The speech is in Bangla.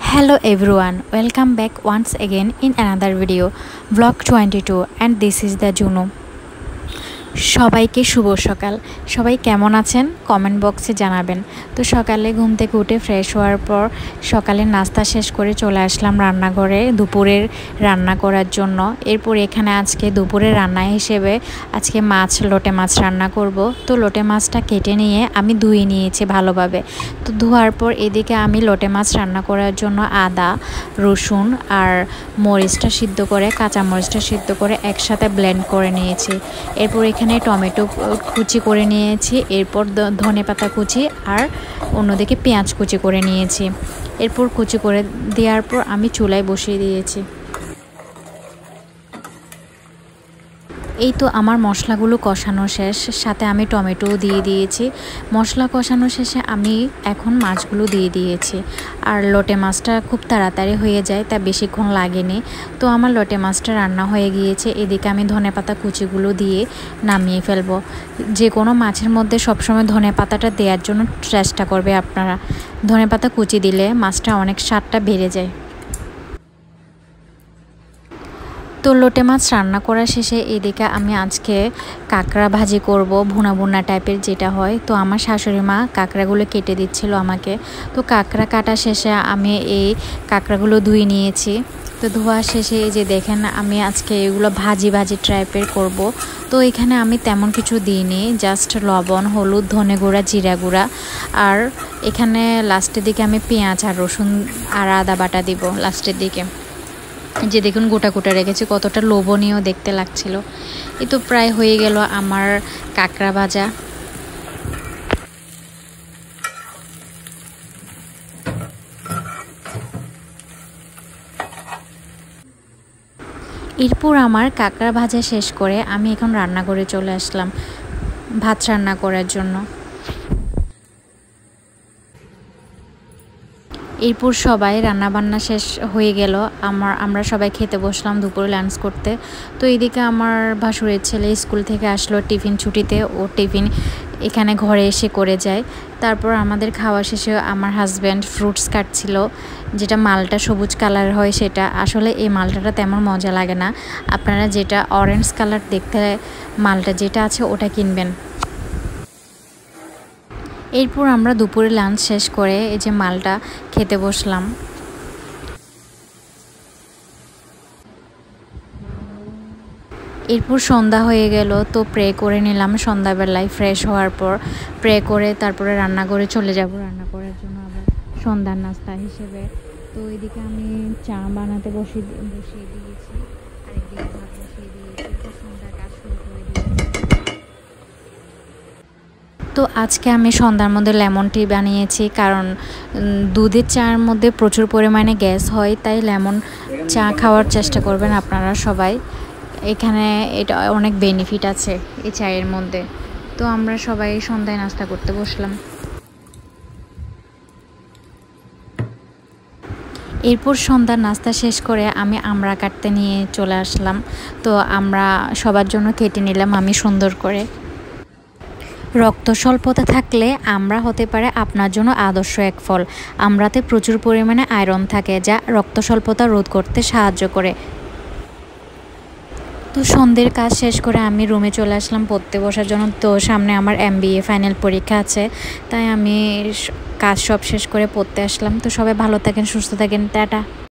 Hello everyone, welcome back once again in another video, vlog 22, and this is the Juno. সবাইকে শুভ সকাল। সবাই কেমন আছেন কমেন্ট বক্সে জানাবেন। তো সকালে ঘুম থেকে উঠে ফ্রেশ হওয়ার পর সকালে নাস্তা শেষ করে চলে আসলাম রান্নাঘরে দুপুরের রান্না করার জন্য। এরপর এখানে আজকে দুপুরের রান্না হিসেবে আজকে লোটে মাছ রান্না করব। তো লোটে মাছটা কেটে নিয়ে আমি ধুয়ে নিয়েছি ভালোভাবে। তো ধোয়ার পর এদিকে আমি লোটে মাছ রান্না করার জন্য আদা, রসুন আর মরিচটা সিদ্ধ করে কাঁচা মরিচটা সিদ্ধ করে একসাথে ব্লেন্ড করে নিয়েছি। এরপর এখানে টমেটো কুচি করে নিয়েছি, এরপর ধনেপাতা কুচি আর অন্যদিকে পেঁয়াজ কুচি করে নিয়েছি। এরপর কুচি করে দেওয়ার পর আমি চুলায় বসিয়ে দিয়েছি। এই তো আমার মশলাগুলো কষানো শেষ, সাথে আমি টমেটোও দিয়ে দিয়েছি। মশলা কষানো শেষে আমি এখন মাছগুলো দিয়ে দিয়েছি। আর লোটে মাছটা খুব তাড়াতাড়ি হয়ে যায়, তা বেশিক্ষণ লাগেনি। তো আমার লোটে মাছটা রান্না হয়ে গিয়েছে। এদিকে আমি ধনেপাতা কুচিগুলো দিয়ে নামিয়ে ফেলবো। যে কোনো মাছের মধ্যে সবসময় ধনেপাতাটা দেওয়ার জন্য চেষ্টা করবে আপনারা। ধনেপাতা কুচি দিলে মাছটা অনেক স্বাদটা বেড়ে যায়। তো লোটে মাছ রান্না করা শেষে এদিকে আমি আজকে কাঁকড়া ভাজি করব, ভুনা ভুনা টাইপের যেটা হয়। তো আমার শাশুড়ি মা কাঁকড়াগুলো কেটে দিচ্ছিল আমাকে। তো কাঁকড়া কাটা শেষে আমি এই কাঁকড়াগুলো ধুয়ে নিয়েছি। তো ধোয়া শেষে এই যে দেখেন আমি আজকে এগুলো ভাজি টাইপের করব। তো এখানে আমি তেমন কিছু দিইনি, জাস্ট লবণ, হলুদ, ধনে গুঁড়া, জিরা গুঁড়া আর এখানে লাস্টের দিকে আমি পেঁয়াজ আর রসুন আর আদা বাটা দিব লাস্টের দিকে। যে দেখুন গোটা গোটা রেখেছি, কতটা লোভনীয় দেখতে লাগছিল। এই তো প্রায় হয়ে গেল আমার কাঁকড়া ভাজা। এরপর আমার কাঁকড়া ভাজা শেষ করে আমি এখন রান্নাঘরে চলে আসলাম ভাত রান্না করার জন্য। এরপর সবাই রান্নাবান্না শেষ হয়ে গেল, আমরা সবাই খেতে বসলাম দুপুরে লাঞ্চ করতে। তো এইদিকে আমার ভাসুরের ছেলে স্কুল থেকে আসলো টিফিন ছুটিতে, ও টিফিন এখানে ঘরে এসে করে যায়। তারপর আমাদের খাওয়া শেষে আমার হাজব্যান্ড ফ্রুটস কাটছিল, যেটা মালটা সবুজ কালার হয় সেটা। আসলে এই মালটাটা তেমন মজা লাগে না, আপনারা যেটা অরেঞ্জ কালার দেখতে মালটা যেটা আছে ওটা কিনবেন। এরপর আমরা দুপুরে লাঞ্চ শেষ করে এই যে মালটা খেতে বসলাম। এরপর সন্ধ্যা হয়ে গেল, তো প্রে করে নিলাম সন্ধ্যাবেলায় ফ্রেশ হওয়ার পর। প্রে করে তারপরে রান্নাঘরে চলে যাব রান্না করার জন্য আবার সন্ধ্যার নাস্তা হিসেবে। তো এদিকে আমি চা বানাতে বসিয়ে দিয়েছি, আরেকদিকে ভাত বসিয়ে দিয়েছি। তো সন্ধ্যার কাজ শুরু করে দিয়েছি। তো আজকে আমি সন্ধ্যার মধ্যে লেমন টি বানিয়েছি, কারণ দুধের চার মধ্যে প্রচুর পরিমাণে গ্যাস হয়, তাই লেমন চা খাওয়ার চেষ্টা করবেন আপনারা সবাই। এখানে এটা অনেক বেনিফিট আছে এই চায়ের মধ্যে। তো আমরা সবাই সন্ধ্যায় নাস্তা করতে বসলাম। এরপর সন্ধ্যার নাস্তা শেষ করে আমি আমড়া কাটতে নিয়ে চলে আসলাম। তো আমরা সবার জন্য কেটে নিলাম আমি সুন্দর করে। রক্ত স্বল্পতা থাকলে আমড়া হতে পারে আপনার জন্য আদর্শ এক ফল। আমড়াতে প্রচুর পরিমাণে আয়রন থাকে, যা রক্ত স্বল্পতা রোধ করতে সাহায্য করে। তো সন্ধ্যের কাজ শেষ করে আমি রুমে চলে আসলাম পড়তে বসার জন্য। তো সামনে আমার MBA ফাইনাল পরীক্ষা আছে, তাই আমি কাজ সব শেষ করে পড়তে আসলাম। তো সবাই ভালো থাকেন, সুস্থ থাকেন, টাটা।